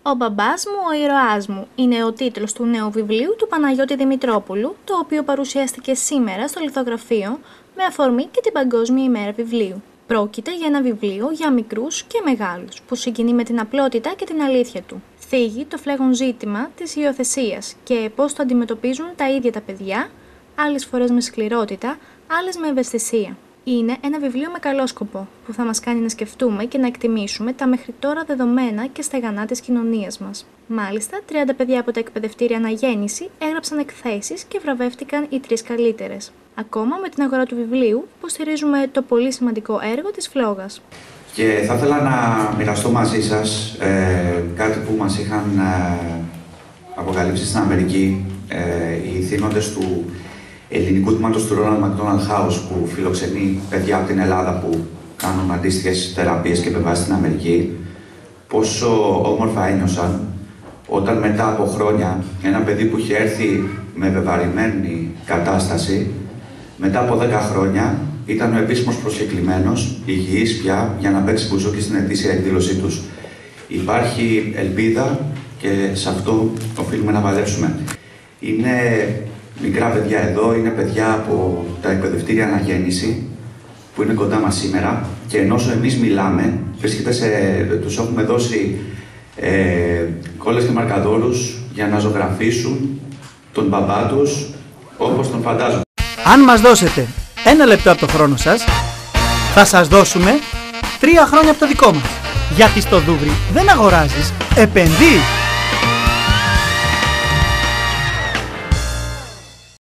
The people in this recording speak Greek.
«Ο μπαμπάς μου, ο ήρωάς μου» είναι ο τίτλος του νέου βιβλίου του Παναγιώτη Δημητρόπουλου, το οποίο παρουσιάστηκε σήμερα στο Λιθογραφείο με αφορμή και την Παγκόσμια ημέρα βιβλίου. Πρόκειται για ένα βιβλίο για μικρούς και μεγάλους, που συγκινεί με την απλότητα και την αλήθεια του. Θίγει το φλέγον ζήτημα της υιοθεσίας και πώς το αντιμετωπίζουν τα ίδια τα παιδιά, άλλες φορές με σκληρότητα, άλλες με ευαισθησία. Είναι ένα βιβλίο με καλό σκοπό, που θα μας κάνει να σκεφτούμε και να εκτιμήσουμε τα μέχρι τώρα δεδομένα και στεγανά της κοινωνίας μας. Μάλιστα, 30 παιδιά από τα εκπαιδευτήρια Αναγέννηση έγραψαν εκθέσεις και βραβεύτηκαν οι 3 καλύτερες. Ακόμα με την αγορά του βιβλίου, υποστηρίζουμε το πολύ σημαντικό έργο της Φλόγας. Και θα ήθελα να μοιραστώ μαζί σας κάτι που μας είχαν αποκαλύψει στην Αμερική οι θύνοντες του ελληνικού τμήματος του Ronald McDonald House, που φιλοξενεί παιδιά από την Ελλάδα που κάνουν αντίστοιχες θεραπείες και επεμβάσεις στην Αμερική. Πόσο όμορφα ένιωσαν όταν μετά από χρόνια ένα παιδί που είχε έρθει με βεβαρημένη κατάσταση, μετά από 10 χρόνια ήταν ο επίσημος προσκεκλημένος, υγιής πια, για να παίξει μπουζούκι στην ετήσια εκδήλωσή τους. Υπάρχει ελπίδα και σε αυτό οφείλουμε να παλέψουμε. Είναι μικρά παιδιά εδώ, είναι παιδιά από τα εκπαιδευτήρια Αναγέννηση, που είναι κοντά μας σήμερα, και ενώ εμείς μιλάμε, τους έχουμε δώσει κόλλες και μαρκαδόρους για να ζωγραφίσουν τον μπαμπά τους όπως τον φαντάζομαι. Αν μας δώσετε 1 λεπτό από το χρόνο σας, θα σας δώσουμε 3 χρόνια από το δικό μας. Γιατί στο Δούβρι δεν αγοράζεις, επενδύεις.